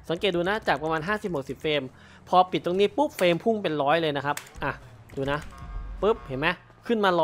สังเกตดูนะจากประมาณ50-60เฟรมพอปิดตรงนี้ปุ๊บเฟรมพุ่งเป็น100เลยนะครับดูนะปุ๊บเห็นไหมขึ้นมา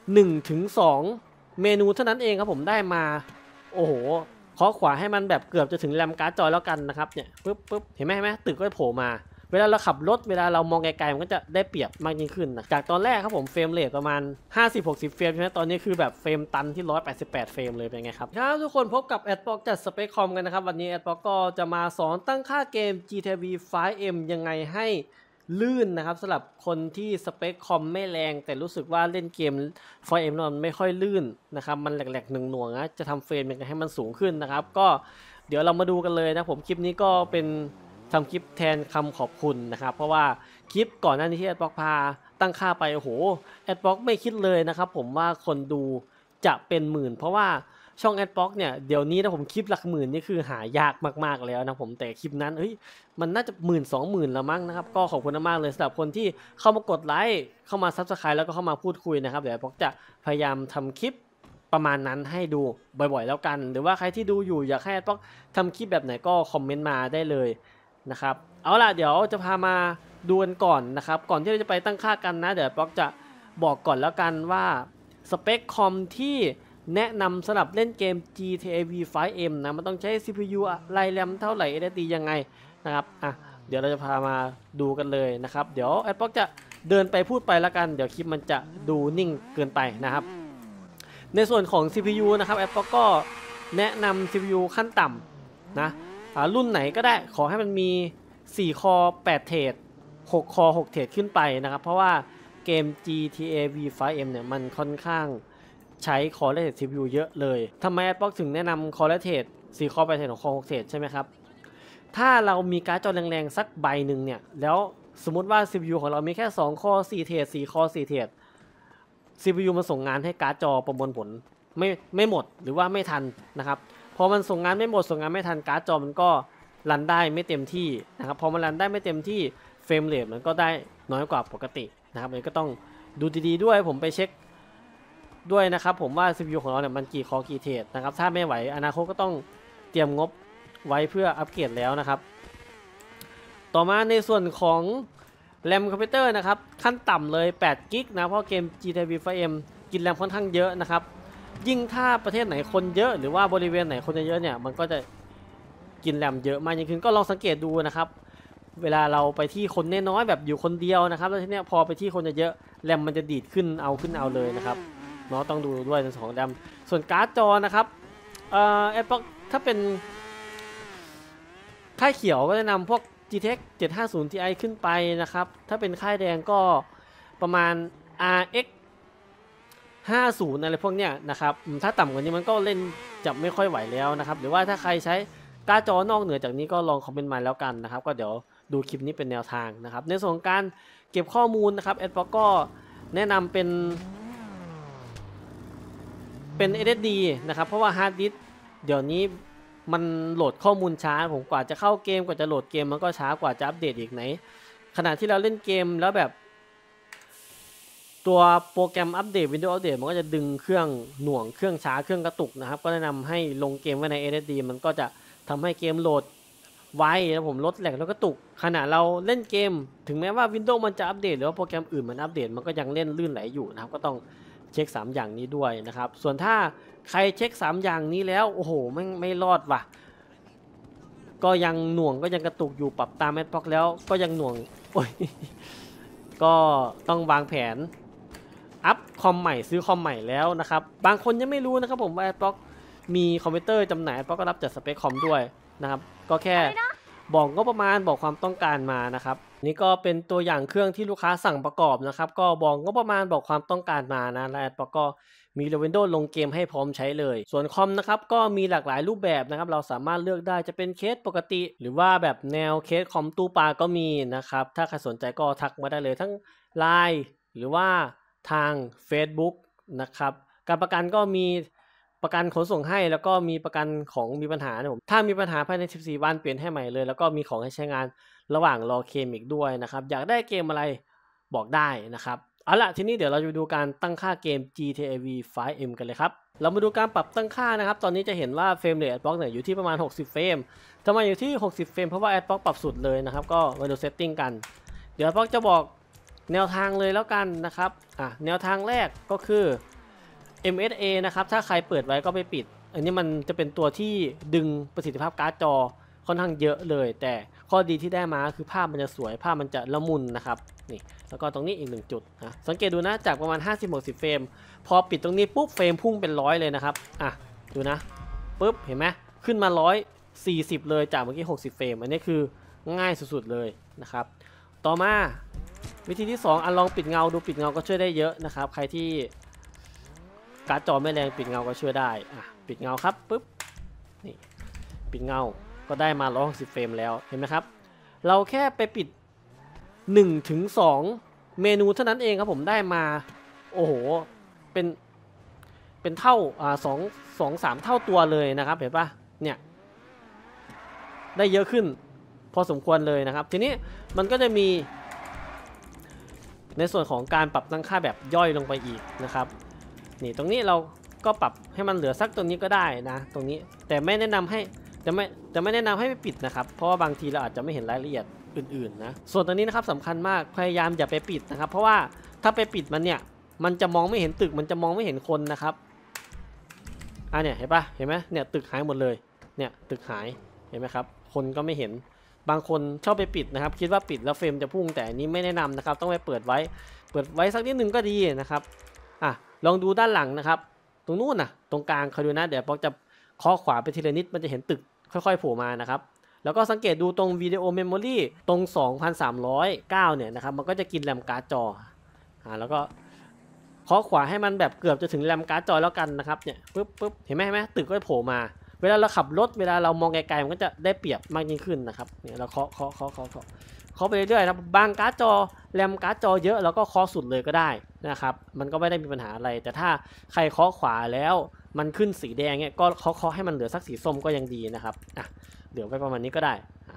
101-2เมนูเท่านั้นเองครับผมได้มาโอ้โหเคาะขวาให้มันแบบเกือบจะถึงแรมการ์ดจอแล้วกันนะครับเนี่ยปุ๊บเห็นไหมตึกก็โผล่มาเวลาเราขับรถเวลาเรามองไกลๆมันก็จะได้เปรียบมากยิ่งขึ้นนะจากตอนแรกครับผมเฟรมเรทประมาณ50-60เฟรมใช่ไหมตอนนี้คือแบบเฟรมตันที่188เฟรมเลยเป็นไงครับทุกคนพบกับ AdBlock จัดสเปคคอมกันนะครับวันนี้ AdBlock ก็จะมาสอนตั้งค่าเกม GTA V 5M ยังไงให้ลื่นนะครับสำหรับคนที่สเปคคอมไม่แรงแต่รู้สึกว่าเล่นเกม 5M มันไม่ค่อยลื่นนะครับมันแหลกๆหน่วงๆนะจะทำเฟรมยังไงให้มันสูงขึ้นนะครับก็เดี๋ยวเรามาดูกันเลยนะผมคลิปนี้ก็เป็นทำคลิปแทนคำขอบคุณนะครับเพราะว่าคลิปก่อนหน้านี้ที่ AdBlock พาตั้งค่าไปโอ้โห AdBlock ไม่คิดเลยนะครับผมว่าคนดูจะเป็นหมื่นเพราะว่าช่อง AdBlock เนี่ยเดี๋ยวนี้นะผมคลิปหลักหมื่นนี่คือหายากมากๆแล้วนะผมแต่คลิปนั้นมันน่าจะ10,000-20,000แล้วมั้งนะครับก็ขอบคุณมากเลยสำหรับคนที่เข้ามากดไลค์เข้ามา Subscribe แล้วก็เข้ามาพูดคุยนะครับเดี๋ยวAdBlockจะพยายามทำคลิปประมาณนั้นให้ดูบ่อยๆแล้วกันหรือว่าใครที่ดูอยู่อยากให้AdBlockทำคลิปแบบไหนก็คอมเมนต์มาได้เลยนะครับเอาล่ะเดี๋ยวจะพามาดูกันก่อนนะครับก่อนที่เราจะไปตั้งค่ากันนะเดี๋ยวAdBlockจะบอกก่อนแล้วกันว่าสเปคคอมที่แนะนำสำหรับเล่นเกม GTA V 5M นะมันต้องใช้ CPU อะไรแรมเท่าไหร่ SSD ยังไงนะครับเดี๋ยวเราจะพามาดูกันเลยนะครับเดี๋ยวAdBlockจะเดินไปพูดไปแล้วกันเดี๋ยวคลิปมันจะดูนิ่งเกินไปนะครับในส่วนของ CPU นะครับAdBlockก็แนะนำ CPU ขั้นต่ำนะรุ่นไหนก็ได้ขอให้มันมี4 คอ 8 เทรด6 คอ 6 เทรดขึ้นไปนะครับเพราะว่าเกม GTA V 5M เนี่ยมันค่อนข้างใช้ Core Related CPU เยอะเลยทำไมAdBlockถึงแนะนำ Core Related 4 คอ 8 เทรด6 คอ 6 เทรดใช่ไหมครับถ้าเรามีการ์ดจอแรงๆสักใบหนึ่งเนี่ยแล้วสมมุติว่า CPU ของเรามีแค่2 คอ 4 เทรด4 คอ 4 เทรด CPU มันส่งงานให้การ์ดจอประมวลผลไม่หมดหรือว่าไม่ทันนะครับพอมันส่งงานไม่หมดส่งงานไม่ทันการ์ดจอมันก็รันได้ไม่เต็มที่นะครับพอมันรันได้ไม่เต็มที่เฟรมเรทมันก็ได้น้อยกว่าปกตินะครับมันก็ต้องดูดีๆด้วยผมไปเช็คด้วยนะครับผมว่า CPU ของเราเนี่ยมันกี่คอกี่เทรดนะครับถ้าไม่ไหวอนาคตก็ต้องเตรียมงบไว้เพื่ออัปเกรดแล้วนะครับต่อมาในส่วนของแรมคอมพิวเตอร์นะครับขั้นต่ำเลย8 กิกนะเพราะเกม GTA V 5M กินแรมค่อนข้างเยอะนะครับยิ่งถ้าประเทศไหนคนเยอะหรือว่าบริเวณไหนคนเยอะเนี่ยมันก็จะกินแรมเยอะมากยิ่งขึ้นก็ลองสังเกตดูนะครับเวลาเราไปที่คนน้อยๆแบบอยู่คนเดียวนะครับแล้วทีเนี้ยพอไปที่คนเยอะแรมมันจะดีดขึ้นเอาเลยนะครับเนาะต้องดูด้วยในส่วนของแรมส่วนการ์ดจอนะครับAdBlock ถ้าเป็นค่ายเขียวก็จะนำพวก GTX 750 Ti ขึ้นไปนะครับถ้าเป็นค่ายแดงก็ประมาณ RX 50อะไรพวกเนี้ยนะครับถ้าต่ำกว่านี้มันก็เล่นจะไม่ค่อยไหวแล้วนะครับหรือว่าถ้าใครใช้การ์ดจอนอกเหนือจากนี้ก็ลองคอมเมนต์มาแล้วกันนะครับก็เดี๋ยวดูคลิปนี้เป็นแนวทางนะครับในส่วนของการเก็บข้อมูลนะครับAdBlockก็แนะนำเป็น SSD นะครับเพราะว่าฮาร์ดดิสก์เดี๋ยวนี้มันโหลดข้อมูลช้าผมกว่าจะเข้าเกมกว่าจะโหลดเกมมันก็ช้ากว่าจะอัปเดตอีกไหนขณะที่เราเล่นเกมแล้วแบบตัวโปรแกรมอัปเดต Windows อัปเดตมันก็จะดึงเครื่องหน่วงเครื่องช้าเครื่องกระตุกนะครับก็แนะนำให้ลงเกมไว้ใน SSD มันก็จะทำให้เกมโหลดไวแล้วผมลดแหลกแล้วก็ตุกขณะเราเล่นเกมถึงแม้ว่า Windows มันจะอัปเดตหรือว่าโปรแกรมอื่นมันอัปเดตมันก็ยังเล่นลื่นไหลอยู่นะครับก็ต้องเช็ค3อย่างนี้ด้วยนะครับส่วนถ้าใครเช็ค3อย่างนี้แล้วโอ้โหไม่รอดว่ะก็ยังหน่วงก็ยังกระตุกอยู่ปรับตามAdBlockแล้วก็ยังหน่วงโอ้ยก็ต้องวางแผนอัพคอมใหม่ซื้อคอมใหม่แล้วนะครับบางคนยังไม่รู้นะครับผมว่าAdBlockมีคอมพิวเตอร์จำหน่ายAdBlockก็รับจัดสเปคคอมด้วยนะครับก็แค่บอกก็ประมาณบอกความต้องการมานะครับนี่ก็เป็นตัวอย่างเครื่องที่ลูกค้าสั่งประกอบนะครับก็บอกก็ประมาณบอกความต้องการมานะและ AdBlockก็มี Windows ลงเกมให้พร้อมใช้เลยส่วนคอมนะครับก็มีหลากหลายรูปแบบนะครับเราสามารถเลือกได้จะเป็นเคสปกติหรือว่าแบบแนวเคสคอมตู้ปลาก็มีนะครับถ้าใครสนใจก็ทักมาได้เลยทั้ง LINE หรือว่าทาง Facebook นะครับการประกันก็มีประกันขนส่งให้แล้วก็มีประกันของมีปัญหานะผมถ้ามีปัญหาภายใน14 วันเปลี่ยนให้ใหม่เลยแล้วก็มีของให้ใช้งานระหว่างรอเคลมอีกด้วยนะครับอยากได้เกมอะไรบอกได้นะครับเอาละทีนี้เดี๋ยวเราจะดูการตั้งค่าเกม GTA V 5M กันเลยครับเรามาดูการปรับตั้งค่านะครับตอนนี้จะเห็นว่าเฟรมเรท Xbox เนี่ยอยู่ที่ประมาณ60เฟรมทำไมอยู่ที่60เฟรมเพราะว่า Xbox ปรับสุดเลยนะครับก็มาดูเซตติ้งกันเดี๋ยว Xbox จะบอกแนวทางเลยแล้วกันนะครับแนวทางแรกก็คือ MSA นะครับถ้าใครเปิดไว้ก็ไปปิดอันนี้มันจะเป็นตัวที่ดึงประสิทธิภาพการ์ดจอค่อนข้างเยอะเลยแต่ข้อดีที่ได้มาคือภาพมันจะสวยภาพมันจะละมุนนะครับนี่แล้วก็ตรงนี้อีก1จุดนะสังเกตดูนะจากประมาณ50-60เฟรมพอปิดตรงนี้ปุ๊บเฟรมพุ่งเป็น100เลยนะครับดูนะปุ๊บเห็นไหมขึ้นมา140เลยจากเมื่อกี้60เฟรมอันนี้คือง่ายสุดๆเลยนะครับต่อมาวิธีที่2ลองปิดเงาดูปิดเงาก็ช่วยได้เยอะนะครับใครที่การ์ดจอไม่แรงปิดเงาก็ช่วยได้ปิดเงาครับปุ๊บนี่ปิดเงาก็ได้มา160เฟรมแล้วเห็นไหมครับเราแค่ไปปิด1-2 เมนูเท่านั้นเองครับผมได้มาโอ้โหเป็นเท่า2-3 เท่าตัวเลยนะครับเห็นปะเนี่ยได้เยอะขึ้นพอสมควรเลยนะครับทีนี้มันก็จะมีในส่วนของการปรับตั้งค่าแบบย่อยลงไปอีกนะครับนี่ตรงนี้เราก็ปรับให้มันเหลือสักตรงนี้ก็ได้นะตรงนี้แต่ไม่แนะนำให้จะไม่แนะนำให้ไปปิดนะครับเพราะว่าบางทีเราอาจจะไม่เห็นรายละเอียดอื่นๆนะส่วนตรงนี้นะครับสำคัญมากพยายามอย่าไปปิดนะครับเพราะว่าถ้าไปปิดมันเนี่ยมันจะมองไม่เห็นตึกมันจะมองไม่เห็นคนนะครับเนี่ยเห็นปะเห็นไหมเนี่ยตึกหายหมดเลยเนี่ยตึกหายเห็นไหมครับคนก็ไม่เห็นบางคนชอบไปปิดนะครับคิดว่าปิดแล้วเฟรมจะพุ่งแต่อันนี้ไม่แนะนำนะครับต้องไปเปิดไว้สักนิดนึงก็ดีนะครับลองดูด้านหลังนะครับตรงนู้นตรงกลางคอยดูนะเดี๋ยวป๊อกจะเคาะขวาไปทีละนิดมันจะเห็นตึกค่อยๆโผล่มานะครับแล้วก็สังเกตดูตรงวิดีโอเมมโมรีตรง 2,309 เนี่ยนะครับมันก็จะกินแรมการ์ดจอแล้วก็เคาะขวาให้มันแบบเกือบจะถึงแรมการ์ดจอแล้วกันนะครับเนี่ยปุ๊บเห็นไหมตึกก็โผล่มาเวลาเราขับรถเวลาเรามองไกลๆมันก็จะได้เปรียบมากยิ่งขึ้นนะครับเนี่ยเราเคาะไปเรื่อยๆนะบางการ์ดจอแรมการ์ดจอเยอะเราก็เคาะสุดเลยก็ได้นะครับมันก็ไม่ได้มีปัญหาอะไรแต่ถ้าใครเคาะขวาแล้วมันขึ้นสีแดงเนี่ยก็เคาะให้มันเหลือสักสีส้มก็ยังดีนะครับเหลือไว้ประมาณนี้ก็ได้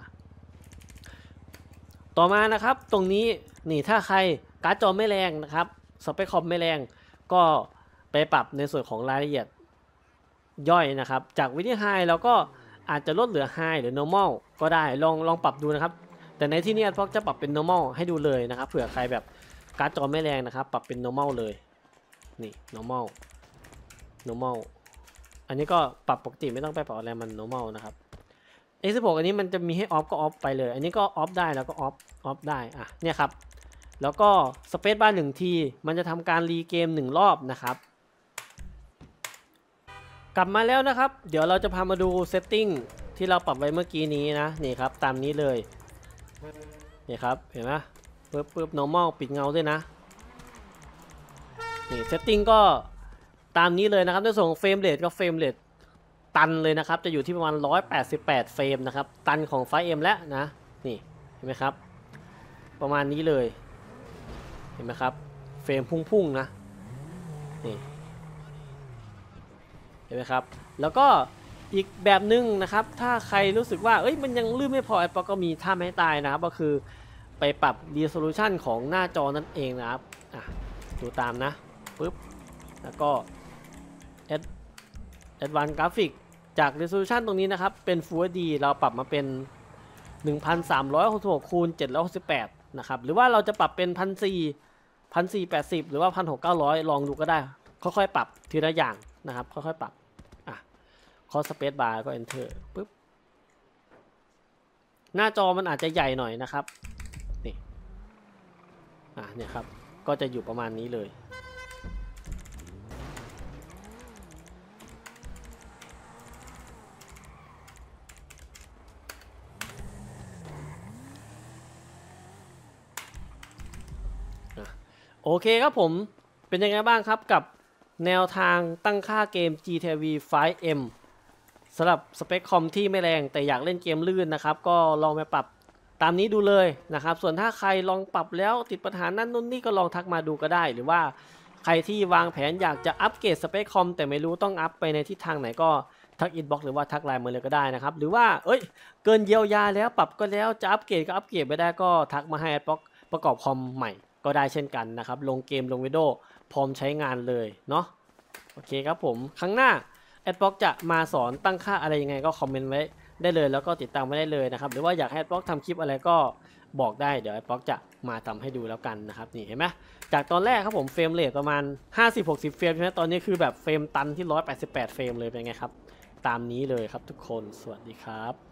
ต่อมานะครับตรงนี้นี่ถ้าใครการ์ดจอไม่แรงนะครับสเปคคอมไม่แรงก็ไปปรับในส่วนของรายละเอียดย่อยนะครับจากวิดีโอไฮเราก็อาจจะลดเหลือ High หรือ Normal ก็ได้ลองปรับดูนะครับแต่ในที่นี้พวกจะปรับเป็น Normal ให้ดูเลยนะครับเผื่อใครแบบการ์ดจอไม่แรงนะครับปรับเป็น Normal เลยนี่ Normal อันนี้ก็ปรับปกติไม่ต้องไปปรับอะไรมัน Normal นะครับ X16 อันนี้มันจะมีให้ออฟก็ออฟไปเลยอันนี้ก็ออฟได้แล้วก็ออฟได้เนี่ยครับแล้วก็สเปซบาร์1ทีมันจะทำการรีเกม1รอบนะครับกลับมาแล้วนะครับเดี๋ยวเราจะพามาดูเซตติ้งที่เราปรับไว้เมื่อกี้นี้นะนี่ครับตามนี้เลยนี่ครับเห็นไหมปึ๊บ normal ปิดเงาด้วยนะนี่เซตติ้งก็ตามนี้เลยนะครับในส่วนของเฟรมเรทก็เฟรมเรทตันเลยนะครับจะอยู่ที่ประมาณ188เฟรมนะครับตันของ 5M แล้วนะนี่เห็นไหมครับประมาณนี้เลยเห็นไหมครับเฟรมพุ่งนะนี่เห็นไหมครับแล้วก็อีกแบบนึงนะครับถ้าใครรู้สึกว่ามันยังลื่นไม่พอXboxก็มีท่าไม้ตายนะครับก็คือไปปรับ resolution ของหน้าจอนั่นเองนะครับดูตามนะปึ๊บแล้วก็ Advanced Graphic จาก resolution ตรงนี้นะครับเป็น Full HD เราปรับมาเป็น 1366 คูณ 768นะครับหรือว่าเราจะปรับเป็น 1480 หรือว่า 1600 ลองดูก็ได้ค่อยๆปรับทีละอย่างนะครับค่อยๆปรับเคาะสเปซบาร์ก็ enter ปึ๊บหน้าจอมันอาจจะใหญ่หน่อยนะครับนี่เนี่ยครับก็จะอยู่ประมาณนี้เลยโอเคครับผมเป็นยังไงบ้างครับกับแนวทางตั้งค่าเกม GTA V 5M สำหรับสเปคคอมที่ไม่แรงแต่อยากเล่นเกมลื่นนะครับก็ลองไปปรับตามนี้ดูเลยนะครับส่วนถ้าใครลองปรับแล้วติดปัญหานั่นนู่นนี่ก็ลองทักมาดูก็ได้หรือว่าใครที่วางแผนอยากจะอัปเกรดสเปคคอมแต่ไม่รู้ต้องอัพไปในทิศทางไหนก็ทักอินบ็อกซ์หรือว่าทักไลน์มาเลยก็ได้นะครับหรือว่าเกินเยียวยาแล้วปรับก็แล้วจะอัปเกรดก็อัปเกรดไม่ได้ก็ทักมาให้Xboxประกอบคอมใหม่ก็ได้เช่นกันนะครับลงเกมลงวิดีโอพร้อมใช้งานเลยเนาะโอเคครับผมครั้งหน้าแอดบล็อกจะมาสอนตั้งค่าอะไรยังไงก็คอมเมนต์ไว้ได้เลยแล้วก็ติดตามไว้ได้เลยนะครับหรือว่าอยากให้แอดบล็อกทำคลิปอะไรก็บอกได้เดี๋ยวแอดบล็อกจะมาทำให้ดูแล้วกันนะครับนี่เห็นไหมจากตอนแรกครับผมเฟรมเรทประมาณ 50-60 เฟรมใช่ไหมตอนนี้คือแบบเฟรมตันที่188เฟรมเลยเป็นไงครับตามนี้เลยครับทุกคนสวัสดีครับ